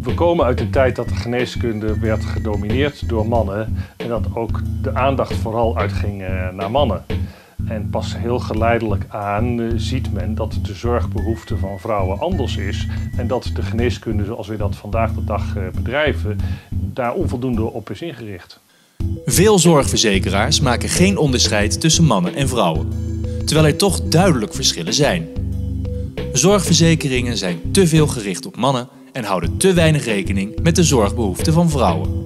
We komen uit een tijd dat de geneeskunde werd gedomineerd door mannen en dat ook de aandacht vooral uitging naar mannen. En pas heel geleidelijk aan ziet men dat de zorgbehoefte van vrouwen anders is en dat de geneeskunde zoals we dat vandaag de dag bedrijven daar onvoldoende op is ingericht. Veel zorgverzekeraars maken geen onderscheid tussen mannen en vrouwen, terwijl er toch duidelijk verschillen zijn. Zorgverzekeringen zijn te veel gericht op mannen en houden te weinig rekening met de zorgbehoeften van vrouwen.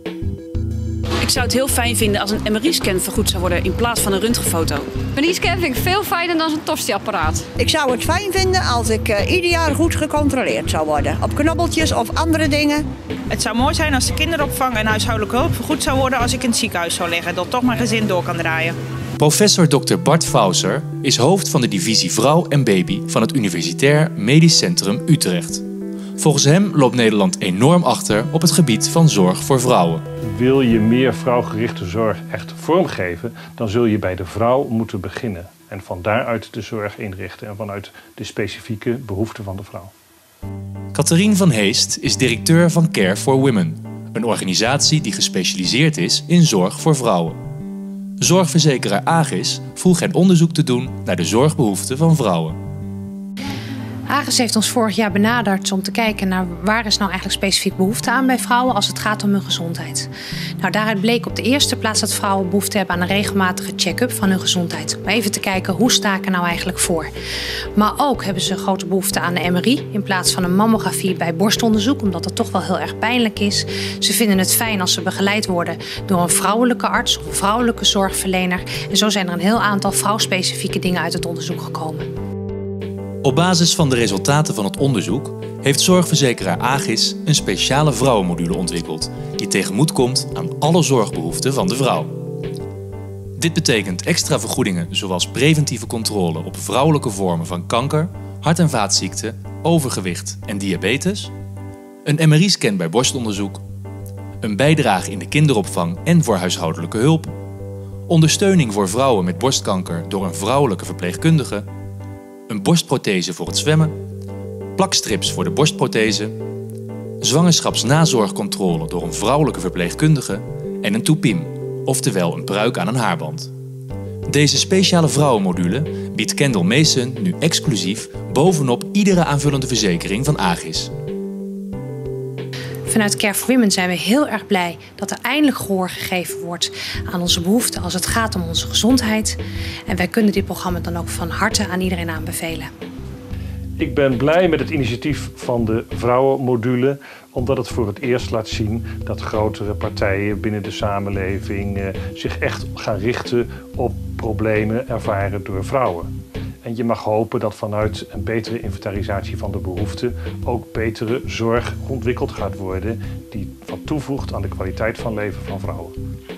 Ik zou het heel fijn vinden als een MRI-scan vergoed zou worden in plaats van een röntgenfoto. Een MRI-scan vind ik veel fijner dan een tosti-apparaat. Ik zou het fijn vinden als ik ieder jaar goed gecontroleerd zou worden. Op knobbeltjes of andere dingen. Het zou mooi zijn als de kinderopvang en huishoudelijke hulp vergoed zou worden als ik in het ziekenhuis zou liggen. Dat toch mijn gezin door kan draaien. Professor Dr. Bart Fauser is hoofd van de divisie Vrouw en Baby van het Universitair Medisch Centrum Utrecht. Volgens hem loopt Nederland enorm achter op het gebied van zorg voor vrouwen. Wil je meer vrouwgerichte zorg echt vormgeven, dan zul je bij de vrouw moeten beginnen. En van daaruit de zorg inrichten en vanuit de specifieke behoeften van de vrouw. Catherine van Heest is directeur van Care for Women, een organisatie die gespecialiseerd is in zorg voor vrouwen. Zorgverzekeraar Agis vroeg hen onderzoek te doen naar de zorgbehoeften van vrouwen. Agis heeft ons vorig jaar benaderd om te kijken naar waar is nou eigenlijk specifiek behoefte aan bij vrouwen als het gaat om hun gezondheid. Nou, daaruit bleek op de eerste plaats dat vrouwen behoefte hebben aan een regelmatige check-up van hun gezondheid. Maar even te kijken hoe sta ik er nou eigenlijk voor. Maar ook hebben ze grote behoefte aan de MRI in plaats van een mammografie bij borstonderzoek, omdat dat toch wel heel erg pijnlijk is. Ze vinden het fijn als ze begeleid worden door een vrouwelijke arts of een vrouwelijke zorgverlener. En zo zijn er een heel aantal vrouwspecifieke dingen uit het onderzoek gekomen. Op basis van de resultaten van het onderzoek heeft zorgverzekeraar Agis een speciale vrouwenmodule ontwikkeld die tegemoet komt aan alle zorgbehoeften van de vrouw. Dit betekent extra vergoedingen zoals preventieve controle op vrouwelijke vormen van kanker, hart- en vaatziekten, overgewicht en diabetes, een MRI-scan bij borstonderzoek, een bijdrage in de kinderopvang en voor huishoudelijke hulp, ondersteuning voor vrouwen met borstkanker door een vrouwelijke verpleegkundige, een borstprothese voor het zwemmen, plakstrips voor de borstprothese, zwangerschapsnazorgcontrole door een vrouwelijke verpleegkundige en een toepiem, oftewel een pruik aan een haarband. Deze speciale vrouwenmodule biedt Kendall Mason nu exclusief bovenop iedere aanvullende verzekering van Agis. Vanuit Care for Women zijn we heel erg blij dat er eindelijk gehoor gegeven wordt aan onze behoeften als het gaat om onze gezondheid. En wij kunnen dit programma dan ook van harte aan iedereen aanbevelen. Ik ben blij met het initiatief van de vrouwenmodule, omdat het voor het eerst laat zien dat grotere partijen binnen de samenleving zich echt gaan richten op problemen ervaren door vrouwen. En je mag hopen dat vanuit een betere inventarisatie van de behoeften ook betere zorg ontwikkeld gaat worden die wat toevoegt aan de kwaliteit van leven van vrouwen.